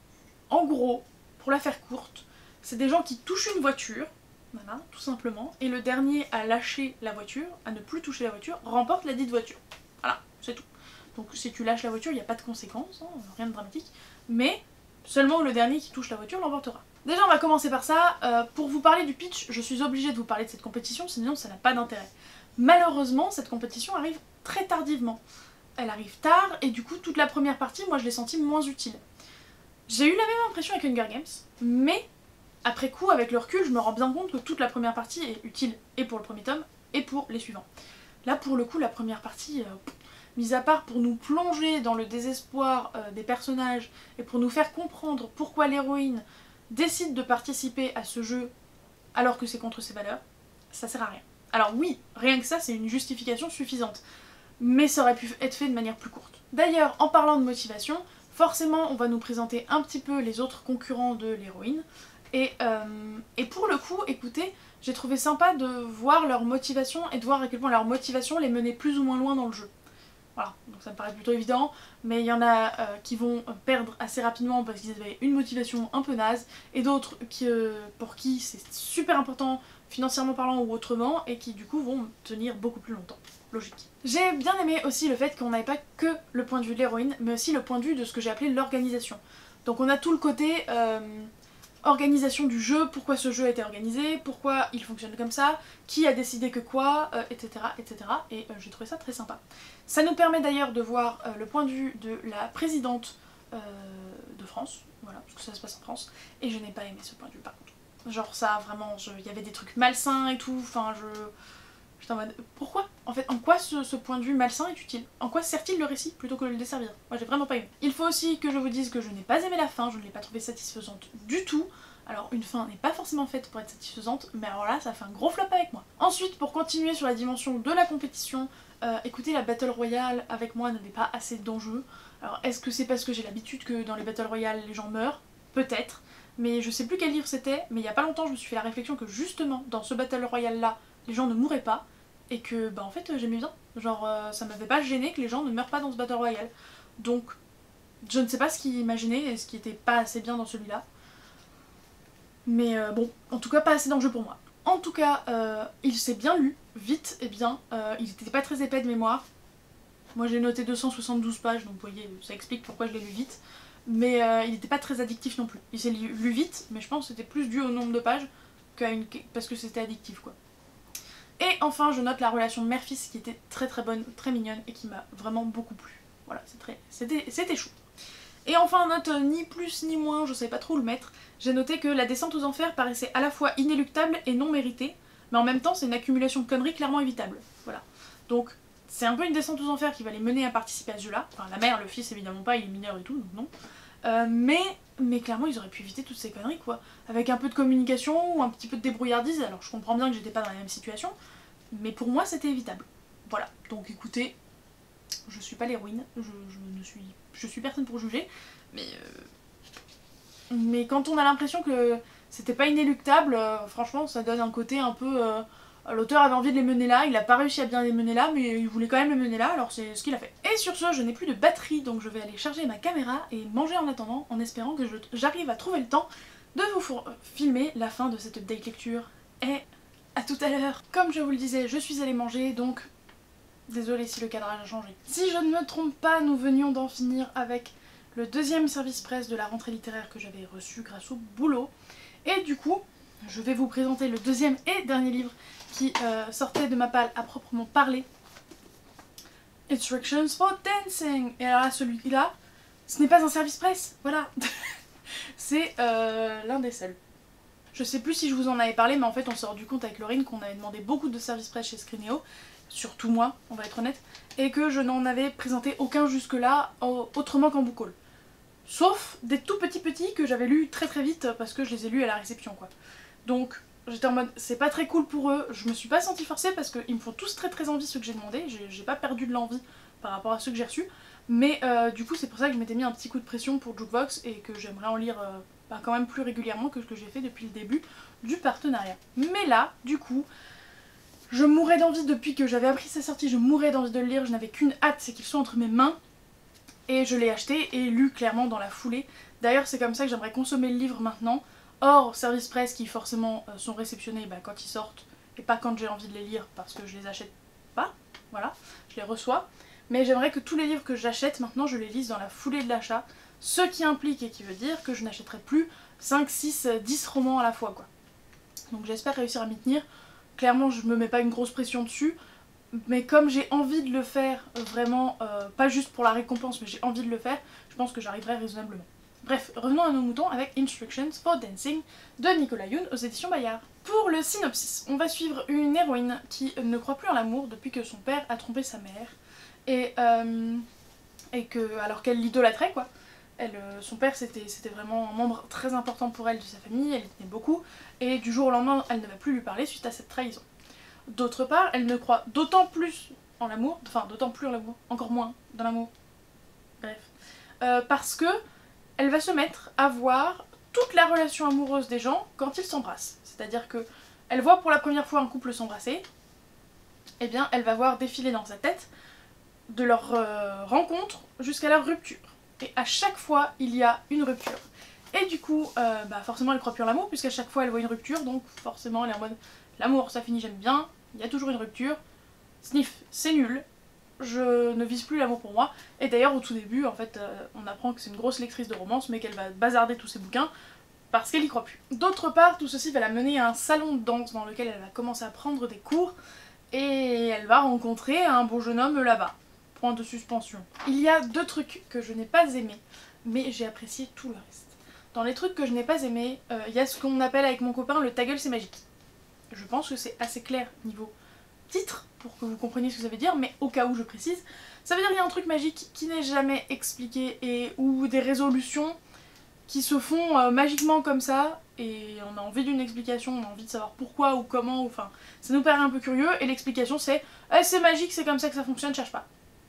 A: en gros, pour la faire courte, c'est des gens qui touchent une voiture, voilà, tout simplement, et le dernier à lâcher la voiture, à ne plus toucher la voiture, remporte la dite voiture. Voilà, c'est tout. Donc si tu lâches la voiture, il n'y a pas de conséquences, hein, rien de dramatique, mais seulement le dernier qui touche la voiture l'emportera. Déjà, on va commencer par ça. Euh, pour vous parler du pitch, je suis obligée de vous parler de cette compétition, sinon ça n'a pas d'intérêt. Malheureusement, cette compétition arrive très tardivement. Elle arrive tard et du coup, toute la première partie, moi je l'ai sentie moins utile. J'ai eu la même impression avec Hunger Games, mais après coup, avec le recul, je me rends bien compte que toute la première partie est utile, et pour le premier tome, et pour les suivants. Là, pour le coup, la première partie, euh, mis à part pour nous plonger dans le désespoir euh, des personnages, et pour nous faire comprendre pourquoi l'héroïne décide de participer à ce jeu alors que c'est contre ses valeurs, ça sert à rien. Alors oui, rien que ça, c'est une justification suffisante, mais ça aurait pu être fait de manière plus courte. D'ailleurs, en parlant de motivation, forcément on va nous présenter un petit peu les autres concurrents de l'héroïne, et, euh, et pour le coup, écoutez, j'ai trouvé sympa de voir leur motivation et de voir à quel point leur motivation les menait plus ou moins loin dans le jeu. Voilà, donc ça me paraît plutôt évident, mais il y en a euh, qui vont perdre assez rapidement parce qu'ils avaient une motivation un peu naze, et d'autres qui, euh, pour qui c'est super important financièrement parlant ou autrement, et qui du coup vont tenir beaucoup plus longtemps. Logique. J'ai bien aimé aussi le fait qu'on n'avait pas que le point de vue de l'héroïne, mais aussi le point de vue de ce que j'ai appelé l'organisation. Donc on a tout le côté euh, organisation du jeu, pourquoi ce jeu a été organisé, pourquoi il fonctionne comme ça, qui a décidé que quoi, euh, et cetera et cetera. Et euh, j'ai trouvé ça très sympa. Ça nous permet d'ailleurs de voir euh, le point de vue de la présidente euh, de France, voilà, parce que ça se passe en France, et je n'ai pas aimé ce point de vue par contre. Genre ça, vraiment, il y avait des trucs malsains et tout, enfin je... J'étais en mode, pourquoi? En fait, en quoi ce, ce point de vue malsain est utile? En quoi sert-il le récit plutôt que de le desservir? Moi j'ai vraiment pas aimé. Il faut aussi que je vous dise que je n'ai pas aimé la fin, je ne l'ai pas trouvée satisfaisante du tout. Alors une fin n'est pas forcément faite pour être satisfaisante, mais alors là ça fait un gros flop avec moi. Ensuite, pour continuer sur la dimension de la compétition, euh, écoutez, la Battle Royale avec moi n'avait pas assez d'enjeux. Alors est-ce que c'est parce que j'ai l'habitude que dans les Battle Royale les gens meurent? Peut-être. Mais je sais plus quel livre c'était, mais il y a pas longtemps je me suis fait la réflexion que justement dans ce Battle Royale là, les gens ne mouraient pas, et que bah en fait j'aimais bien. Genre euh, ça m'avait pas gêné que les gens ne meurent pas dans ce Battle Royale. Donc je ne sais pas ce qu'ils imaginaient et ce qui était pas assez bien dans celui-là. Mais euh, bon, en tout cas pas assez d'enjeu pour moi. En tout cas, euh, il s'est bien lu, vite et bien, euh, il était pas très épais de mémoire. Moi j'ai noté deux cent soixante-douze pages, donc vous voyez, ça explique pourquoi je l'ai lu vite. Mais euh, il n'était pas très addictif non plus. Il s'est lu, lu vite, mais je pense que c'était plus dû au nombre de pages qu'à une... parce que c'était addictif quoi. Et enfin, je note la relation mère-fils qui était très très bonne, très mignonne et qui m'a vraiment beaucoup plu. Voilà, c'était chou. Et enfin, note ni plus ni moins, je savais pas trop où le mettre, j'ai noté que la descente aux enfers paraissait à la fois inéluctable et non méritée. mais en même temps c'est une accumulation de conneries clairement évitable. Voilà. Donc c'est un peu une descente aux enfers qui va les mener à participer à ce jeu-là. Enfin la mère, le fils évidemment pas, il est mineur et tout, donc non. Euh, mais, mais clairement ils auraient pu éviter toutes ces conneries quoi. Avec un peu de communication ou un petit peu de débrouillardise, alors je comprends bien que j'étais pas dans la même situation, mais pour moi c'était évitable. Voilà, donc écoutez, je suis pas l'héroïne, je, je ne suis, je suis personne pour juger, mais, euh, mais quand on a l'impression que c'était pas inéluctable, euh, franchement ça donne un côté un peu... Euh, l'auteur avait envie de les mener là, il a pas réussi à bien les mener là, mais il voulait quand même les mener là, alors c'est ce qu'il a fait. Et sur ce, je n'ai plus de batterie, donc je vais aller charger ma caméra et manger en attendant, en espérant que j'arrive à trouver le temps de vous filmer la fin de cette update lecture. Et à tout à l'heure. Comme je vous le disais, je suis allée manger, donc désolée si le cadrage a changé. Si je ne me trompe pas, nous venions d'en finir avec le deuxième service presse de la rentrée littéraire que j'avais reçu grâce au boulot. Et du coup, je vais vous présenter le deuxième et dernier livre qui euh, sortait de ma palle à proprement parler. Instructions for Dancing. Et alors là, celui-là, ce n'est pas un service presse, voilà. C'est euh, l'un des seuls. Je sais plus si je vous en avais parlé, mais en fait on s'est rendu compte avec Laurine qu'on avait demandé beaucoup de services presse chez Screenéo, surtout moi, on va être honnête, et que je n'en avais présenté aucun jusque-là, autrement qu'en book haul. Sauf des tout petits petits que j'avais lus très très vite parce que je les ai lus à la réception quoi. Donc j'étais en mode c'est pas très cool pour eux, je me suis pas sentie forcée parce qu'ils me font tous très très envie ceux que j'ai demandé, j'ai pas perdu de l'envie par rapport à ceux que j'ai reçus, mais euh, du coup c'est pour ça que je m'étais mis un petit coup de pression pour Jukebox et que j'aimerais en lire euh, bah, quand même plus régulièrement que ce que j'ai fait depuis le début du partenariat. Mais là, du coup, je mourais d'envie depuis que j'avais appris sa sortie, je mourais d'envie de le lire, je n'avais qu'une hâte, c'est qu'il soit entre mes mains. Et je l'ai acheté et lu clairement dans la foulée. D'ailleurs c'est comme ça que j'aimerais consommer le livre maintenant. Hors service presse qui forcément euh, sont réceptionnés bah, quand ils sortent. Et pas quand j'ai envie de les lire parce que je les achète pas. Voilà, je les reçois. Mais j'aimerais que tous les livres que j'achète maintenant je les lise dans la foulée de l'achat. Ce qui implique et qui veut dire que je n'achèterai plus cinq, six, dix romans à la fois quoi. Donc j'espère réussir à m'y tenir. Clairement je me mets pas une grosse pression dessus. Mais comme j'ai envie de le faire vraiment, euh, pas juste pour la récompense, mais j'ai envie de le faire, je pense que j'arriverai raisonnablement. Bref, revenons à nos moutons avec Instructions for Dancing de Nicolas Yoon aux éditions Bayard. Pour le synopsis, on va suivre une héroïne qui ne croit plus en l'amour depuis que son père a trompé sa mère. Et, euh, et que, alors qu'elle l'idolâtrait quoi. Elle, euh, son père c'était vraiment un membre très important pour elle de sa famille, elle y tenait beaucoup. Et du jour au lendemain, elle ne va plus lui parler suite à cette trahison. D'autre part, elle ne croit d'autant plus en l'amour, enfin d'autant plus en l'amour, encore moins dans l'amour, bref, euh, parce que elle va se mettre à voir toute la relation amoureuse des gens quand ils s'embrassent. C'est-à-dire que elle voit pour la première fois un couple s'embrasser, et bien elle va voir défiler dans sa tête de leur euh, rencontre jusqu'à leur rupture. Et à chaque fois, il y a une rupture. Et du coup, euh, bah forcément elle croit plus en l'amour, puisqu'à chaque fois elle voit une rupture, donc forcément elle est en mode l'amour ça finit j'aime bien, il y a toujours une rupture, sniff c'est nul, je ne vise plus l'amour pour moi. Et d'ailleurs au tout début en fait euh, on apprend que c'est une grosse lectrice de romance mais qu'elle va bazarder tous ses bouquins parce qu'elle y croit plus. D'autre part tout ceci va la mener à un salon de danse dans lequel elle va commencer à prendre des cours et elle va rencontrer un beau jeune homme là-bas. Point de suspension. Il y a deux trucs que je n'ai pas aimés mais j'ai apprécié tout le reste. Dans les trucs que je n'ai pas aimés, il euh, y a ce qu'on appelle avec mon copain le ta gueule c'est magique. Je pense que c'est assez clair niveau titre pour que vous compreniez ce que ça veut dire, mais au cas où je précise, ça veut dire qu'il y a un truc magique qui n'est jamais expliqué et ou des résolutions qui se font euh, magiquement comme ça et on a envie d'une explication, on a envie de savoir pourquoi ou comment, ou, enfin ça nous paraît un peu curieux et l'explication c'est eh, c'est magique, c'est comme ça que ça fonctionne, cherche pas.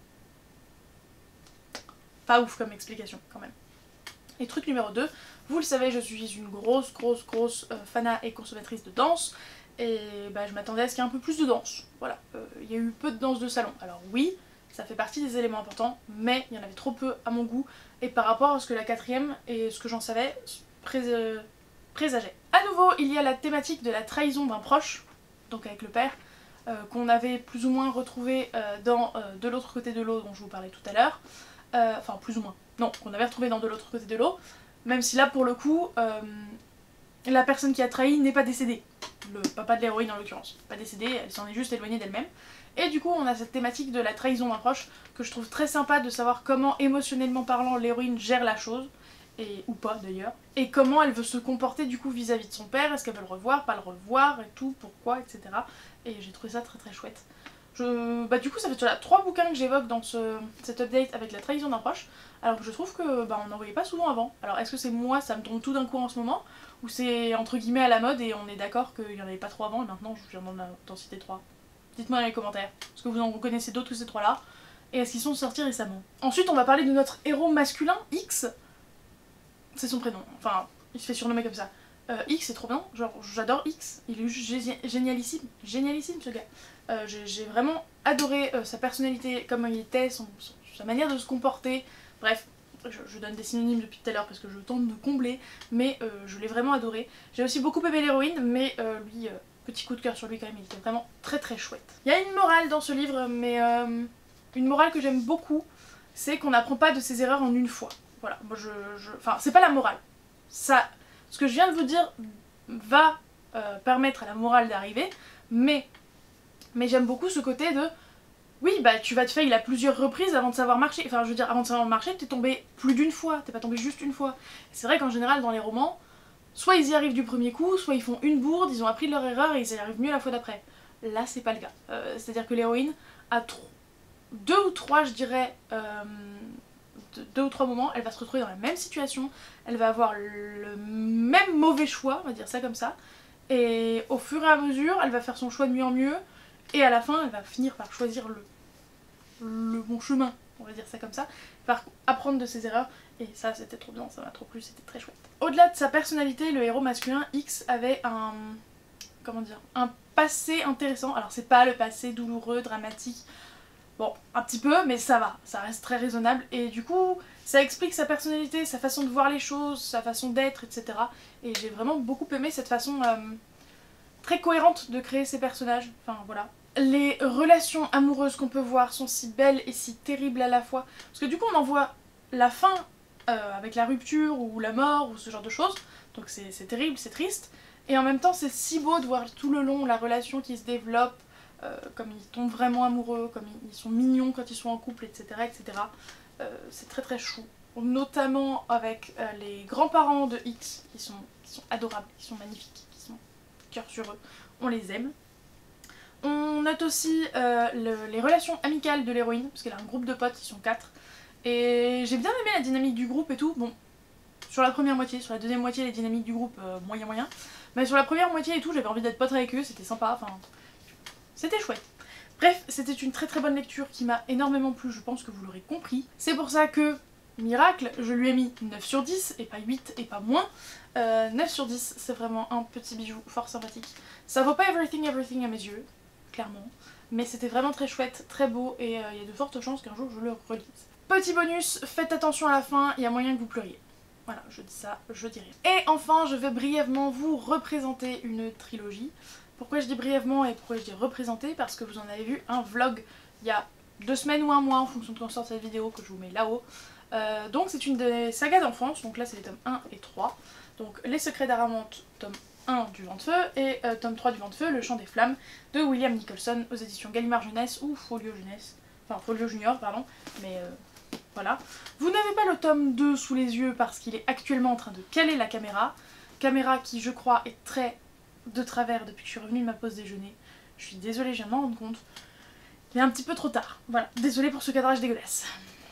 A: Pas ouf comme explication quand même. Et truc numéro deux, vous le savez, je suis une grosse grosse grosse euh, fana et consommatrice de danse. Et bah, je m'attendais à ce qu'il y ait un peu plus de danse. Voilà, il euh, y a eu peu de danse de salon. Alors oui, ça fait partie des éléments importants, mais il y en avait trop peu à mon goût. Et par rapport à ce que la quatrième et ce que j'en savais prés euh, présageait. A nouveau, il y a la thématique de la trahison d'un proche, donc avec le père, euh, qu'on avait plus ou moins retrouvé euh, dans euh, De l'autre côté de l'eau dont je vous parlais tout à l'heure. Euh, enfin plus ou moins. Non, qu'on avait retrouvé dans De l'autre côté de l'eau. Même si là pour le coup, euh, la personne qui a trahi n'est pas décédée. Le papa de l'héroïne en l'occurrence. Pas décédée, elle s'en est juste éloignée d'elle-même. Et du coup on a cette thématique de la trahison d'un proche que je trouve très sympa de savoir comment émotionnellement parlant l'héroïne gère la chose. et ou pas d'ailleurs, et comment elle veut se comporter du coup vis-à-vis de son père, est-ce qu'elle veut le revoir, pas le revoir et tout, pourquoi, et cetera. Et j'ai trouvé ça très très chouette. Je... Bah du coup ça fait déjà trois bouquins que j'évoque dans ce... cet update avec la trahison d'un proche, alors que je trouve que bah, on n'en voyait pas souvent avant. Alors est-ce que c'est moi, ça me tombe tout d'un coup en ce moment, ou c'est entre guillemets à la mode et on est d'accord qu'il n'y en avait pas trois avant et maintenant je viens d'en citer trois. Dites-moi dans les commentaires, est-ce que vous en connaissez d'autres que ces trois là, et est-ce qu'ils sont sortis récemment. Ensuite on va parler de notre héros masculin, X. C'est son prénom, enfin il se fait surnommer comme ça. Euh, X c'est trop bien, genre j'adore X, il est juste génialissime, génialissime ce gars. Euh, j'ai vraiment adoré euh, sa personnalité, comment il était, son, son, sa manière de se comporter, bref, je, je donne des synonymes depuis tout à l'heure parce que je tente de combler, mais euh, je l'ai vraiment adoré. J'ai aussi beaucoup aimé l'héroïne, mais euh, lui, euh, petit coup de cœur sur lui quand même, il était vraiment très très chouette. Il y a une morale dans ce livre, mais euh, une morale que j'aime beaucoup, c'est qu'on n'apprend pas de ses erreurs en une fois. Voilà, moi je... je... Enfin, c'est pas la morale. Ça, ce que je viens de vous dire va euh, permettre à la morale d'arriver, mais... Mais j'aime beaucoup ce côté de... Oui, bah tu vas te fail à plusieurs reprises avant de savoir marcher. Enfin, je veux dire, avant de savoir marcher, t'es tombé plus d'une fois. T'es pas tombé juste une fois. C'est vrai qu'en général, dans les romans, soit ils y arrivent du premier coup, soit ils font une bourde, ils ont appris de leur erreur et ils y arrivent mieux la fois d'après. Là, c'est pas le cas. Euh, C'est-à-dire que l'héroïne, à deux ou trois, je dirais, euh, deux ou trois moments, elle va se retrouver dans la même situation. Elle va avoir le même mauvais choix, on va dire ça comme ça. Et au fur et à mesure, elle va faire son choix de mieux en mieux. Et à la fin, elle va finir par choisir le, le bon chemin, on va dire ça comme ça, par apprendre de ses erreurs, et ça c'était trop bien, ça m'a trop plu, c'était très chouette. Au-delà de sa personnalité, le héros masculin, X, avait un... comment dire, un passé intéressant. Alors c'est pas le passé douloureux, dramatique, bon, un petit peu, mais ça va, ça reste très raisonnable, et du coup, ça explique sa personnalité, sa façon de voir les choses, sa façon d'être, et cetera. Et j'ai vraiment beaucoup aimé cette façon... Euh, très cohérente de créer ces personnages, enfin voilà. Les relations amoureuses qu'on peut voir sont si belles et si terribles à la fois, parce que du coup on en voit la fin euh, avec la rupture ou la mort ou ce genre de choses, donc c'est terrible, c'est triste, et en même temps c'est si beau de voir tout le long la relation qui se développe, euh, comme ils tombent vraiment amoureux, comme ils sont mignons quand ils sont en couple, et cetera et cetera. Euh, c'est très très chou, notamment avec euh, les grands-parents de X qui sont, qui sont adorables, qui sont magnifiques. Sur eux, on les aime. On note aussi euh, le, les relations amicales de l'héroïne, parce qu'elle a un groupe de potes, ils sont quatre, et j'ai bien aimé la dynamique du groupe et tout. Bon, sur la première moitié, sur la deuxième moitié, les dynamiques du groupe, euh, moyen moyen, mais sur la première moitié et tout, j'avais envie d'être pote avec eux, c'était sympa, enfin, c'était chouette. Bref, c'était une très très bonne lecture qui m'a énormément plu, je pense que vous l'aurez compris. C'est pour ça que, miracle, je lui ai mis neuf sur dix, et pas huit, et pas moins. Euh, neuf sur dix, c'est vraiment un petit bijou fort sympathique. Ça vaut pas Everything Everything à mes yeux, clairement, mais c'était vraiment très chouette, très beau, et il euh, y a de fortes chances qu'un jour je le relise. Petit bonus, faites attention à la fin, il y a moyen que vous pleuriez. Voilà, je dis ça, je dis rien. Et enfin, je vais brièvement vous représenter une trilogie. Pourquoi je dis brièvement et pourquoi je dis représenter? Parce que vous en avez vu un vlog il y a deux semaines ou un mois en fonction de quand sort cette vidéo, que je vous mets là-haut. Euh, donc c'est une des sagas d'enfance, donc là c'est les tomes un et trois. Donc Les Secrets d'Aramante, tome un du Vent de Feu, et euh, tome trois du Vent de Feu, Le Chant des Flammes, de William Nicholson, aux éditions Gallimard Jeunesse ou Folio Jeunesse, enfin Folio Junior, pardon, mais euh, voilà. Vous n'avez pas le tome deux sous les yeux parce qu'il est actuellement en train de caler la caméra, caméra qui je crois est très de travers depuis que je suis revenue de ma pause déjeuner. Je suis désolée, je viens de m'en rendre compte. Il est un petit peu trop tard, voilà, désolée pour ce cadrage dégueulasse.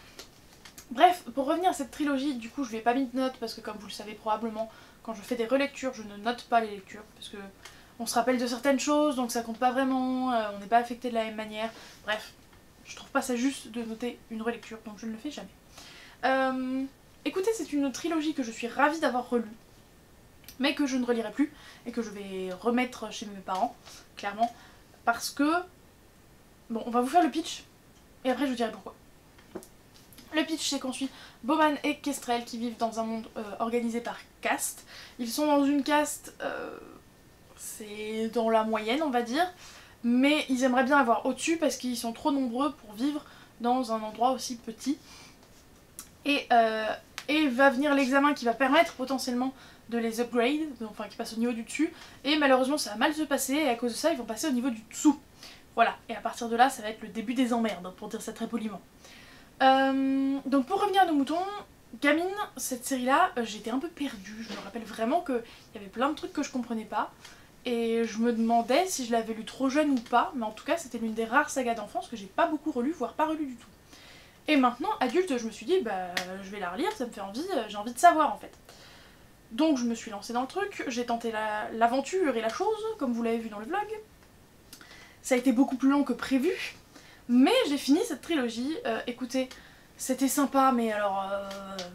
A: Bref, pour revenir à cette trilogie, du coup je lui ai pas mis de notes parce que comme vous le savez probablement, quand je fais des relectures, je ne note pas les lectures parce que on se rappelle de certaines choses donc ça compte pas vraiment, euh, on n'est pas affecté de la même manière. Bref, je trouve pas ça juste de noter une relecture donc je ne le fais jamais. Euh, écoutez, c'est une trilogie que je suis ravie d'avoir relue, mais que je ne relirai plus et que je vais remettre chez mes parents, clairement, parce que... Bon, on va vous faire le pitch et après je vous dirai pourquoi. Le pitch, c'est qu'on suit Bowman et Kestrel qui vivent dans un monde euh, organisé par caste. Ils sont dans une caste, euh, c'est dans la moyenne on va dire, mais ils aimeraient bien avoir au-dessus parce qu'ils sont trop nombreux pour vivre dans un endroit aussi petit. Et, euh, et va venir l'examen qui va permettre potentiellement de les upgrade, enfin qui passe au niveau du dessus, et malheureusement ça va mal se passer et à cause de ça ils vont passer au niveau du dessous. Voilà, et à partir de là ça va être le début des emmerdes, pour dire ça très poliment. Euh, donc pour revenir à nos moutons, Gamine, cette série-là, euh, j'étais un peu perdue. Je me rappelle vraiment qu'il y avait plein de trucs que je comprenais pas. Et je me demandais si je l'avais lu trop jeune ou pas, mais en tout cas c'était l'une des rares sagas d'enfance que j'ai pas beaucoup relu, voire pas relu du tout. Et maintenant, adulte, je me suis dit, bah je vais la relire, ça me fait envie, euh, j'ai envie de savoir en fait. Donc je me suis lancée dans le truc, j'ai tenté l'aventure la, et la chose, comme vous l'avez vu dans le vlog. Ça a été beaucoup plus long que prévu, mais j'ai fini cette trilogie. Euh, écoutez, c'était sympa, mais alors euh,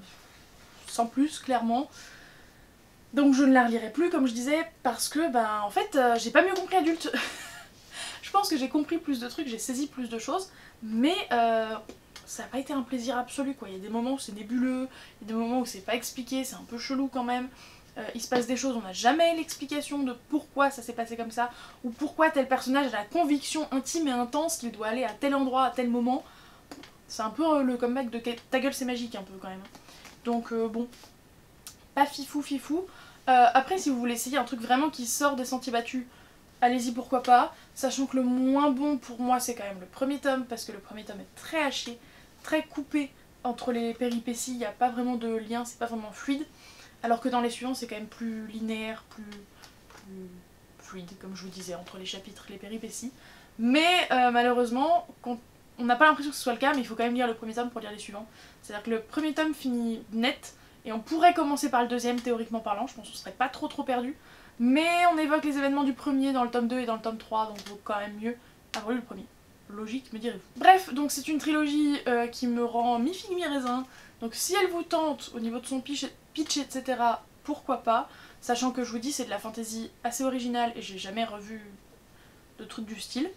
A: sans plus, clairement. Donc je ne la relirai plus, comme je disais, parce que, ben, en fait, euh, j'ai pas mieux compris adulte. Je pense que j'ai compris plus de trucs, j'ai saisi plus de choses, mais euh, ça n'a pas été un plaisir absolu, quoi. Il y a des moments où c'est nébuleux, il y a des moments où c'est pas expliqué, c'est un peu chelou quand même. Euh, il se passe des choses, on n'a jamais l'explication de pourquoi ça s'est passé comme ça, ou pourquoi tel personnage a la conviction intime et intense qu'il doit aller à tel endroit, à tel moment. C'est un peu euh, le comeback de Ta gueule c'est magique, un peu quand même. Donc euh, bon, pas fifou fifou. Euh, après, si vous voulez essayer un truc vraiment qui sort des sentiers battus, allez-y, pourquoi pas. Sachant que le moins bon pour moi, c'est quand même le premier tome, parce que le premier tome est très haché, très coupé entre les péripéties, il n'y a pas vraiment de lien, c'est pas vraiment fluide. Alors que dans les suivants, c'est quand même plus linéaire, plus, plus fluide, comme je vous disais, entre les chapitres et les péripéties. Mais euh, malheureusement, quand on n'a pas l'impression que ce soit le cas, mais il faut quand même lire le premier tome pour lire les suivants. C'est-à-dire que le premier tome finit net, et on pourrait commencer par le deuxième, théoriquement parlant, je pense qu'on serait pas trop trop perdu. Mais on évoque les événements du premier dans le tome deux et dans le tome trois, donc il vaut quand même mieux avoir lu le premier. Logique, me direz-vous. Bref, donc c'est une trilogie euh, qui me rend mi-figue mi-raisin. Donc si elle vous tente au niveau de son pitch, pitch et cetera, pourquoi pas. Sachant que je vous dis, c'est de la fantasy assez originale et j'ai jamais revu de trucs du style.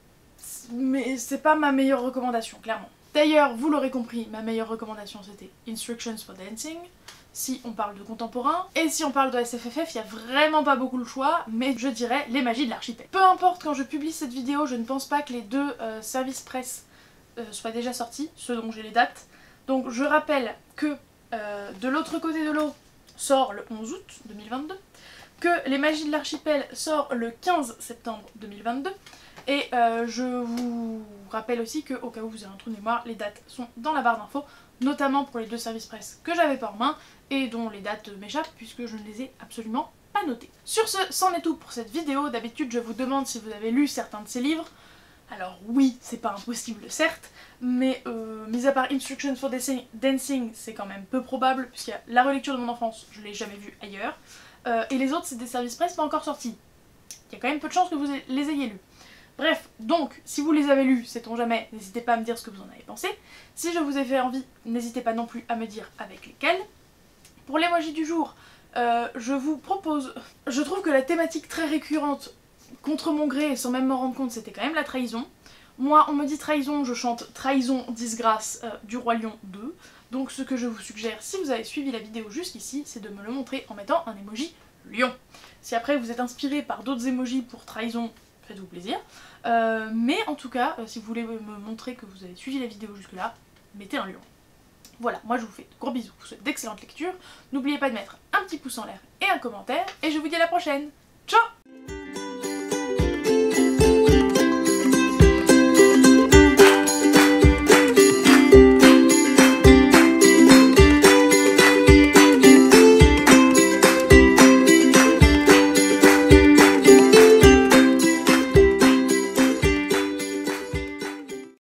A: Mais c'est pas ma meilleure recommandation, clairement. D'ailleurs, vous l'aurez compris, ma meilleure recommandation c'était Instructions for Dancing, si on parle de contemporain. Et si on parle de S F F F, il n'y a vraiment pas beaucoup le choix, mais je dirais Les Magies de l'Archipel. Peu importe quand je publie cette vidéo, je ne pense pas que les deux euh, services presse euh, soient déjà sortis, ceux dont j'ai les dates. Donc je rappelle que euh, De l'autre côté de l'eau sort le onze août deux mille vingt-deux, que Les Magies de l'Archipel sort le quinze septembre deux mille vingt-deux, et euh, je vous rappelle aussi que, au cas où vous avez un trou de mémoire, les dates sont dans la barre d'infos, notamment pour les deux services presse que j'avais pas en main, et dont les dates m'échappent puisque je ne les ai absolument pas notées. Sur ce, c'en est tout pour cette vidéo. D'habitude, je vous demande si vous avez lu certains de ces livres. Alors oui, c'est pas impossible certes, mais euh, mis à part Instructions for Dancing, c'est quand même peu probable, puisqu'il y a La relecture de mon enfance, je l'ai jamais vu ailleurs, euh, et les autres c'est des services presse pas encore sortis. Il y a quand même peu de chances que vous les ayez lus. Bref, donc, si vous les avez lus, sait-on jamais, n'hésitez pas à me dire ce que vous en avez pensé. Si je vous ai fait envie, n'hésitez pas non plus à me dire avec lesquels. Pour l'emoji du jour, euh, je vous propose... Je trouve que la thématique très récurrente, contre mon gré et sans même m'en rendre compte, c'était quand même la trahison. Moi, on me dit trahison, je chante Trahison, disgrâce euh, du Roi Lion deux. Donc ce que je vous suggère, si vous avez suivi la vidéo jusqu'ici, c'est de me le montrer en mettant un emoji lion. Si après vous êtes inspiré par d'autres emojis pour trahison, faites-vous plaisir. Euh, mais en tout cas, euh, si vous voulez me montrer que vous avez suivi la vidéo jusque là, mettez un lion. Voilà, moi je vous fais de gros bisous, je vous souhaite d'excellentes lectures. N'oubliez pas de mettre un petit pouce en l'air et un commentaire, et je vous dis à la prochaine. Ciao!